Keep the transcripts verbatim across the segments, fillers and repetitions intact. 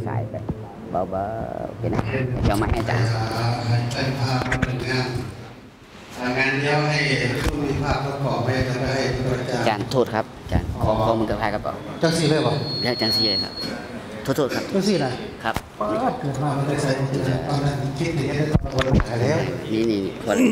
สายไปเบาๆเป็นนะเดี๋ยวมาให้อาจารย์เป็นภาพเป็นงานงานเดียวให้ผู้มีภาพประกอบไปจะได้อาจารย์โทษครับอาจารย์ขอขอมือกับพายกระเป๋าจังสี่เลยป่ะแล้วอาจารย์สี่เลยครับโทษโทษครับจังสี่นะครับเกิดมามันได้ใส่ตอนนั้นคิดถึงได้ตอนโดนถ่ายแล้วนี่นี่พอ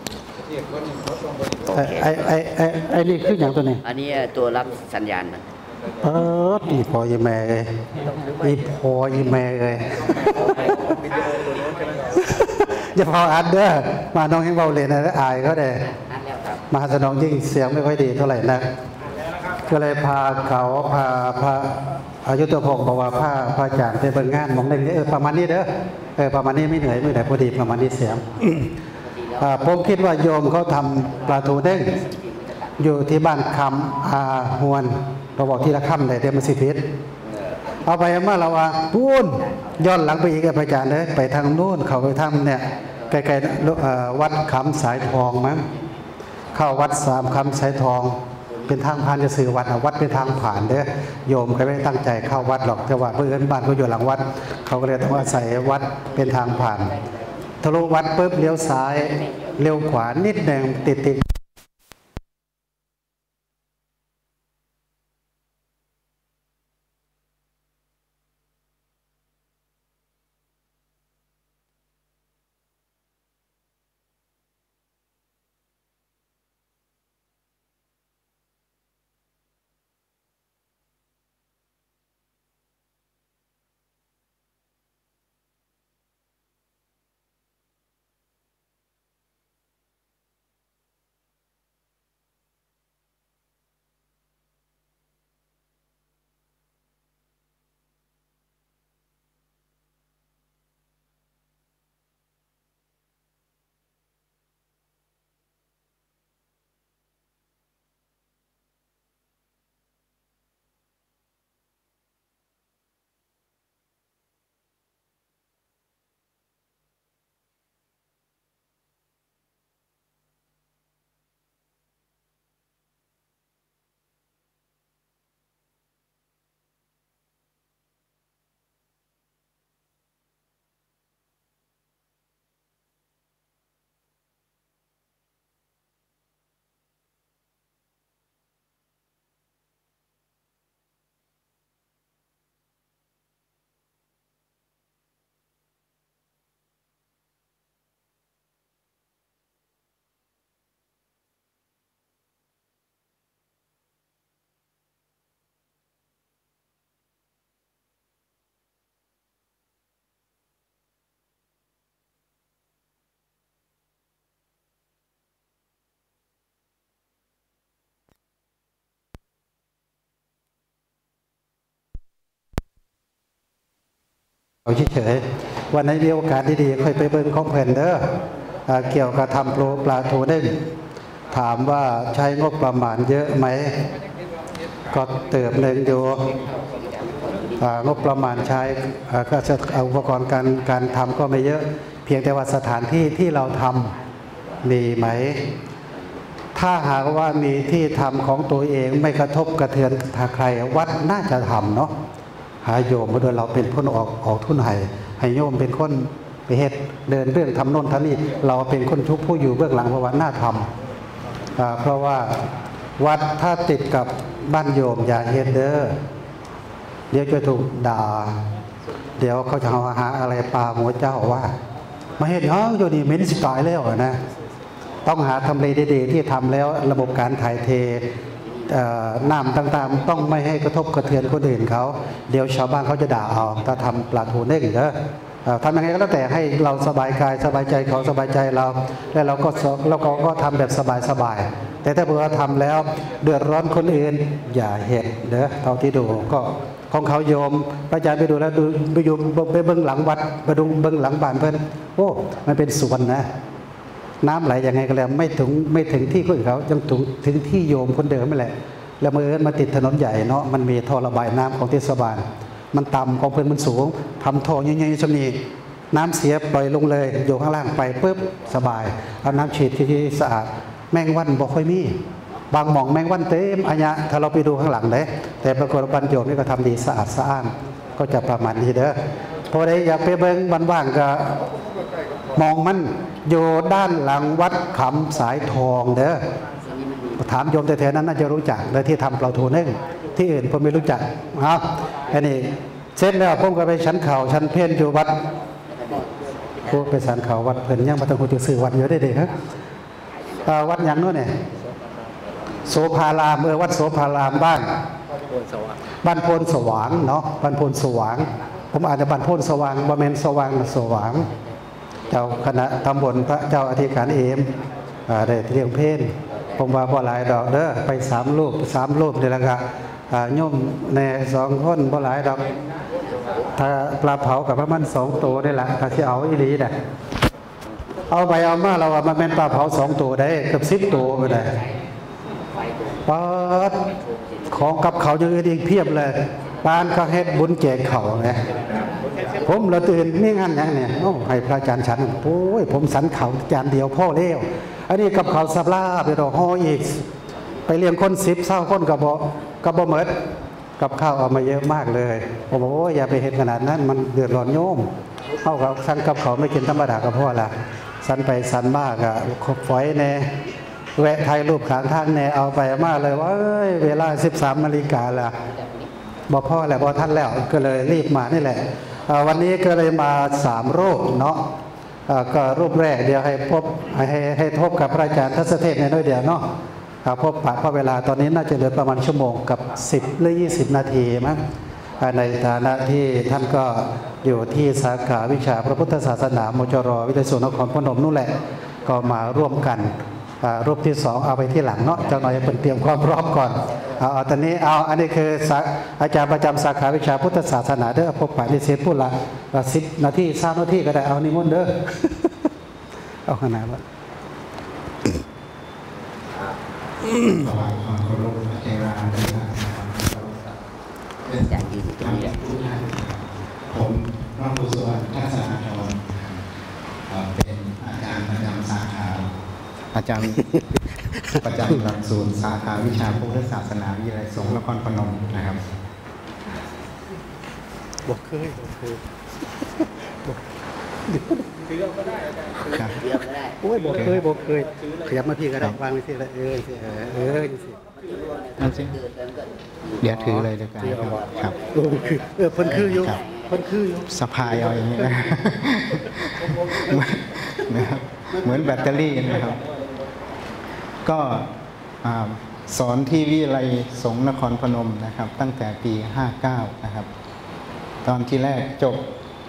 ไอ้ไอ้ไอ้ไอ้นี่คืออย่างตัวนี้อันนี้ตัวรับสัญญาณมันเอออีพอยีแม่เลยอีพอยีแม่เลยอย่าพออัดเด้อมาน้องให้เบาเลยนะอายก็ได้มาสนองยิ่งเสียงไม่ค่อยดีเท่าไหร่นะก็เลยพาเขาพาพาอายุตัวพงบอกว่าพาพาจานไปเบิ่งงานมองได้เออประมาณนี้เด้อเออประมาณนี้ไม่เหนื่อยไม่เหนื่อยพอดีประมาณนี้เสียงผมคิดว่าโยมเขาทำปลาทูเด้งอยู่ที่บ้านคำอาหวนเราบอกที่ละคำเลยเดี๋ยวมันสิพิษเอาไปเมื่อเราว่าพูนย้อนหลังไปอีกอาจารย์เลยไปทางนู้นเขาไปทำเนี่ยไกลๆวัดคำสายทองมั้งเข้าวัดสามคำสายทองเป็นทางผ่านจะสื่อวัดวัดเป็นทางผ่านเด้อโยมก็ไม่ตั้งใจเข้าวัดหรอกแต่ว่าเพื่อนบ้านเขาอยู่หลังวัดเขาก็เลยต้องอาศัยวัดเป็นทางผ่านทะลุวัดปุ๊บเลี้ยวซ้ายเลี้ยวขวานิดหนึ่งติดติดเอาเฉยๆวันนี้มีโอกาสดีๆค่อยไปเบิ่งของเพิ่นเด้อเกี่ยวกับทำโปรปลาทูเด้งถามว่าใช้งบประมาณเยอะไหมก็เติบหนึ่งอยู่งบประมาณใช้ก็จะเอาอุปกรณ์การการทำก็ไม่เยอะเพียงแต่ว่าสถานที่ที่เราทำมีไหมถ้าหากว่ามีที่ทำของตัวเองไม่กระทบกระเทือนใครวัดน่าจะทำเนาะหาโยมมาโดยเราเป็นคนออกออกทุนให้ให้โยมเป็นคนไปเฮ็ดเดินเรื่องทำโน่นทำนี่เราเป็นคนทุกผู้อยู่เบื้องหลังเพราะว่าน่าทำเพราะว่าวัดถ้าติดกับบ้านโยมอย่าเฮ็ดเด้อเดี๋ยวจะถูกด่าเดี๋ยวเขาจะเอาหาอะไรปลาหัวเจ้าว่ามาเฮ็ดเฮ้ยโยนี่เหม็นสิตายแล้วนะต้องหาทำเลดีๆที่ทำแล้วระบบการถ่ายเทน้ำต่างๆต้องไม่ให้กระทบกระเทือนคนอื่นเขาเดี๋ยวชาวบ้านเขาจะด่าเอาถ้าทำปลาทูเด้งเด้อทำยังไงก็แล้วแต่ให้เราสบายกายสบายใจเขาสบายใจเราและเราก็เราก็ก็ทำแบบสบายๆแต่ถ้าเผื่อทำแล้วเดือดร้อนคนอื่นอย่าเห็ดเด้อเท่าที่ดูก็ของเขาโยมพระอาจารย์ไปดูแล้วดูไปอยู่ไปเบื้องหลังวัดไปดูเบื้องหลังบ้านเพื่อนโอ้มันเป็นสวนนะน้ำไหลยังไงก็แล้วไม่ถึงไม่ถึงที่คนอื่นเขายังถึงถึงที่โยมคนเดิมไม่แหละแล้วมือมาติดถนนใหญ่เนาะมันมีท่อระบายน้ำของเทศบาลมันต่ำของเพื่อนมันสูงทำท่อใหญ่ๆชนีน้ำเสียปล่อยลงเลยอยู่ข้างล่างไปปุ๊บสบายเอาน้ำฉีดที่สะอาดแมงวันบ่ค่อยมีบางหม่องแมงวันเต็มอัญญะถ้าเราไปดูข้างหลังเลยแต่ปรากฏว่าบ้านโยมนี่ก็ทำดีสะอาดสะอ้านก็ก็จะประมาณนี้เด้อพอได้อยากไปเบิ้งวันว่างก็มองมันอยู่ด้านหลังวัดขำสายทองเด้อถามโยมแต่แถวนั้นน่าจะรู้จักเลยที่ทำเปล่าทูนึ่งที่อื่นผมไม่รู้จักครับอันนี้เสร็จแล้วผมก็ไปชั้นเข่าชั้นเพนอยู่วัดผู้ไปชั้นเข่าวัดเพิ่นยังมาต้องคุยสื่อวัดเยอะได้เด็กครับวัดยังโน่นเนี่ยโสภารามเมื่อวัดโสภารามบ้านบ้านโพนสว่างเนาะบ้านโพนสว่างผมอาจจะบ้านโพนสว่างบะเมนสว่างสว่างเจ้าคณะตำบลพระเจ้าอธิการเอมได้เรียงเพลผมว่าบ่หลายดอกเด้อไปสามรูปสามรูปนี่แหละครับโยมในสองคนบ่หลายดอกถ้าปลาเผากับพระมันสองตัวได้ละถ้าที่เอาอีหลีเนี่ยเอาไปเอามาเราว่ามันเป็นปลาเผาสองตัวได้เกือบสิบตัวไปได้ปาดของกับเขาอย่างอื่นอีกเพียบเลยปานเขาเฮ็ดบุญแจกเขาไงผมเราตื่นนี่งานอย่างเนี่ยโอ้ให้พระอาจารย์ฉันโอ้ยผมสันเขาจานเดียวพ่อเลี้ยวอันนี้กับเขาสับลาไปดอกห่ออีกไปเลี้ยงคนสิบเศร้าคนกับบ่กับบ่เหมิดกับข้าวเอามาเยอะมากเลยผมบอกว่าอย่าไปเห็นขนาดนั้นมันเดือดร้อนโยมเข้ากับสันกับเขาไม่กินธรรมดากับพ่อละสันไปสันมากอะขบฝอยแน่แวะถ่ายรูปขางทางแน่เอาไปมากเลยว่าเอ้ยเวลาสิบสามนาฬิกาละบ่พ่อแหละบ่ท่านแล้วก็เลยรีบมานี่แหละวันนี้ก็เลยมาสามรูปเนาะก็รูปแรกเดี๋ยวให้พบให้ให้ทบกับพระอาจารย์ทัศเทศในน้อยเดียวเนาะพบปะเพราะเวลาตอนนี้น่าจะเหลือประมาณชั่วโมงกับสิบหรือยี่สิบนาทีมั้งในฐานะที่ท่านก็อยู่ที่สาขาวิชาพระพุทธศาสนามจรวิทยาศาสตร์นครพนมนู่นแหละก็มาร่วมกันรูปที่สองเอาไปที่หลังเนาะเจ้าหน่อยเป็นเตรียมความพร้อมก่อนเอาตอนนี้เอาอันนี้คืออาจารย์ประจำสาขาวิชาพุทธศาสนาเด้อพบปะนิสิตพูดละสิบนาทีสามนาทีก็ได้เอานิมนต์เด้อเอาขนาดว่าถวายความเคารพเจราด้วยนะครับเป็นการยืนตรงนี้ทุกท่านผมพระครูสวัสดิ์ทัศนาธรเป็นอาจารย์ประจำสาขาอาจารย์ประจำหลักสูตรสาขาวิชาพุทธศาสนาวิทยาลัยสงฆ์นครพนมนะครับบอกเคยบอกเคยถือเอาก็ได้ครับถือเอาก็ได้โอ้ยบอกเคยบอกเคยขยับมาพี่ก็ได้วางไว้ที่ละเออสิเออสินั่นสิเดี๋ยวถือเลยเลยกันครับเออคือเออพ้นคืออยู่พ้นคืออยู่สะพายเอาอย่างนี้นะเหมือนแบตเตอรี่นะครับก็สอนที่วิทยาลัยสงฆ์นครพนมนะครับตั้งแต่ปีห้าเก้านะครับตอนที่แรกจบ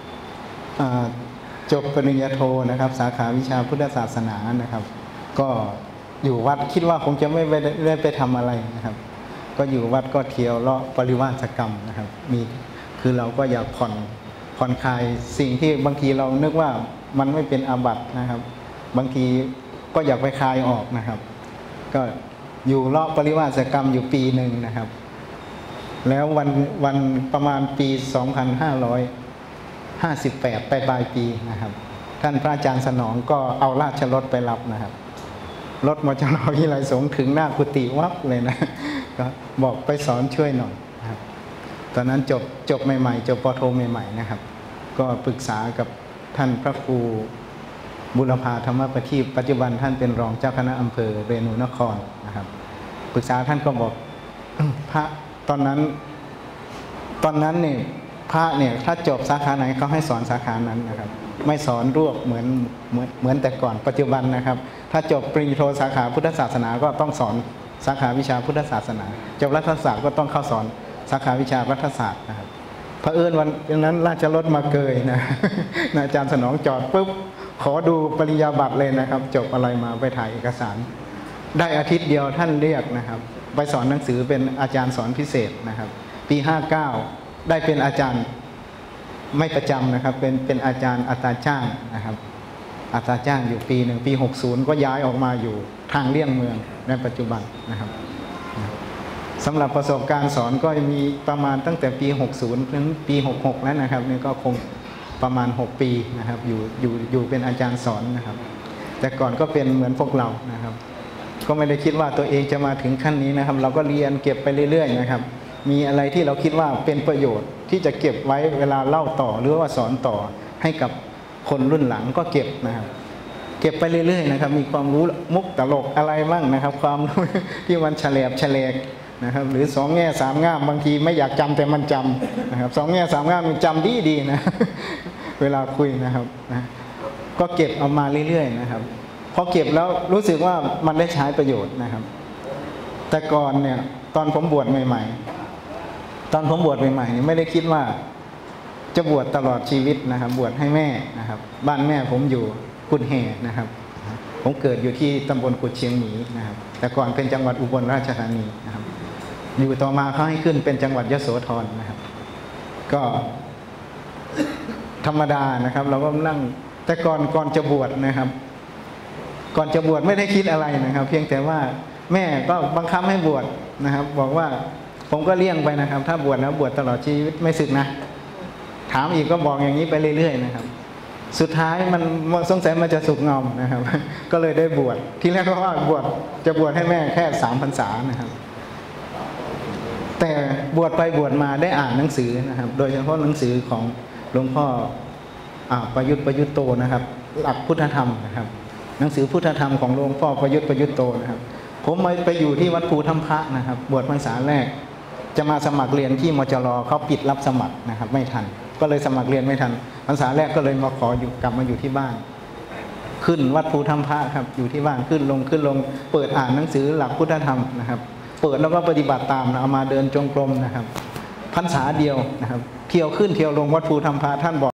จบปริญญาโทนะครับสาขาวิชาพุทธศาสนานะครับก็อยู่วัดคิดว่าคงจะไม่ได้ไปทำอะไรนะครับก็อยู่วัดก็เที่ยวเลาะปริวาสกรรมนะครับมีคือเราก็อยากผ่อนผ่อนคลายสิ่งที่บางทีเรานึกว่ามันไม่เป็นอาบัตินะครับบางทีก็อยากไปคลายออกนะครับก็อยู่เลาะปริวาสกรรมอยู่ปีหนึ่งนะครับแล้ววันวันประมาณปีสองพันห้าร้อยห้าสิบแปดปลายปีนะครับท่านพระอาจารย์สนองก็เอาราชรถไปรับนะครับรถมจรวิทยาลัยสงฆ์ถึงหน้ากุฏิวับเลยนะก็บอกไปสอนช่วยหน่อยนะครับตอนนั้นจบจบใหม่ๆจบป.โทใหม่ๆนะครับก็ปรึกษากับท่านพระครูบุรพาธรรมประทีปปัจจุบันท่านเป็นรองเจ้าคณะอำเภอเรนูนครนะครับปรึกษาท่านก็บอกพระตอนนั้นตอนนั้นเนี่ยพระเนี่ยถ้าจบสาขาไหนเขาให้สอนสาขานั้นนะครับไม่สอนรวบเหมือนเหมือนเหมือนแต่ก่อนปัจจุบันนะครับถ้าจบปริญญาโทสาขาพุทธศาสนาก็ต้องสอนสาขาวิชาพุทธศาสนาจบรัฐศาสตร์ก็ต้องเข้าสอนสาขาวิชารัฐศาสตร์นะครับเผอิญวันนั้นราชรถมาเกยนะอาจารย์สนองจอดปุ๊บขอดูปริญญาบัตรเลยนะครับจบอะไรมาไปถ่ายเอกสารได้อาทิตย์เดียวท่านเรียกนะครับไปสอนหนังสือเป็นอาจารย์สอนพิเศษนะครับปีห้าเก้าได้เป็นอาจารย์ไม่ประจำนะครับเป็นเป็นอาจารย์อัตราจ้างนะครับอัตราจ้างอยู่ปีหนึ่งปีหกสิบก็ย้ายออกมาอยู่ทางเลี่ยงเมืองในปัจจุบันนะครับสำหรับประสบการณ์สอนก็มีประมาณตั้งแต่ปีหกสิบถึงปีหกสิบหกแล้วนะครับนี่ก็คงประมาณหกปีนะครับอยู่อยู่อยู่เป็นอาจารย์สอนนะครับแต่ก่อนก็เป็นเหมือนพวกเรานะครับก็ไม่ได้คิดว่าตัวเองจะมาถึงขั้นนี้นะครับเราก็เรียนเก็บไปเรื่อยๆนะครับมีอะไรที่เราคิดว่าเป็นประโยชน์ที่จะเก็บไว้เวลาเล่าต่อหรือว่าสอนต่อให้กับคนรุ่นหลังก็เก็บนะครับเก็บไปเรื่อยๆนะครับมีความรู้มุกตลกอะไรบ้างนะครับความรู้ที่มันเฉลบเฉลกนะครับหรือสองแง่สามง่ามบางทีไม่อยากจำแต่มันจำนะครับสองแง่สามง่ามมันจำดีดีนะเวลาคุยนะครับนะก็เก็บเอามาเรื่อยๆนะครับพอเก็บแล้วรู้สึกว่ามันได้ใช้ประโยชน์นะครับแต่ก่อนเนี่ยตอนผมบวชใหม่ๆตอนผมบวชใหม่ๆเนี่ยไม่ได้คิดว่าจะบวชตลอดชีวิตนะครับบวชให้แม่นะครับบ้านแม่ผมอยู่กุดแห่นะครับผมเกิดอยู่ที่ตำบลกุดเชียงหมีนะครับแต่ก่อนเป็นจังหวัดอุบลราชธานีนะครับอยู่ต่อมาเขาให้ขึ้นเป็นจังหวัดยโสธรนะครับก็ธรรมดานะครับเราก็นั่งแต่ก่อนก่อนจะบวชนะครับก่อนจะบวชไม่ได้คิดอะไรนะครับเพียงแต่ว่าแม่ก็บังคับให้บวชนะครับบอกว่าผมก็เลี่ยงไปนะครับถ้าบวชแล้วบวชตลอดชีวิตไม่สึกนะถามอีกก็บอกอย่างนี้ไปเรื่อยๆนะครับสุดท้ายมันสงสัยมันจะสุกงอมนะครับก็เลยได้บวชทีแรกก็ว่าบวชจะบวชให้แม่แค่สามพรรษานะครับแต่บวชไปบวชมาได้อ่านหนังสือนะครับโดยเฉพาะหนังสือของหลวงพ่อประยุทธ์ประยุทธ์โตนะครับหลักพุทธธรรมนะครับหนังสือพุทธธรรมของหลวงพ่อประยุทธ์ประยุทธ์โตนะครับผมไปอยู่ที่วัดภูถ้ำพระนะครับบวชพรรษาแรกจะมาสมัครเรียนที่มจรเขาปิดรับสมัครนะครับไม่ทันก็เลยสมัครเรียนไม่ทันพรรษาแรกก็เลยมาขออยู่กลับมาอยู่ที่บ้านขึ้นวัดภูถ้ำพระครับอยู่ที่บ้านขึ้นลงขึ้นลงเปิดอ่านหนังสือหลักพุทธธรรมนะครับเปิดแล้วก็ปฏิบัติตามนะเอามาเดินจงกรมนะครับพรรษาเดียวนะครับเที่ยวขึ้นเที่ยวลงวัดภูถ้ำพระท่านบอก